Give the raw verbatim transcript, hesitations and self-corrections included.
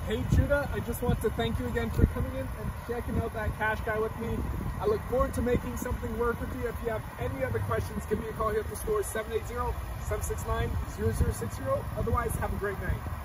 Hey Judah, I just want to thank you again for coming in and checking out that cash guy with me. I look forward to making something work with you. If you have any other questions, give me a call here at the store, seven eight zero, seven six nine, zero zero six zero. Otherwise, have a great night.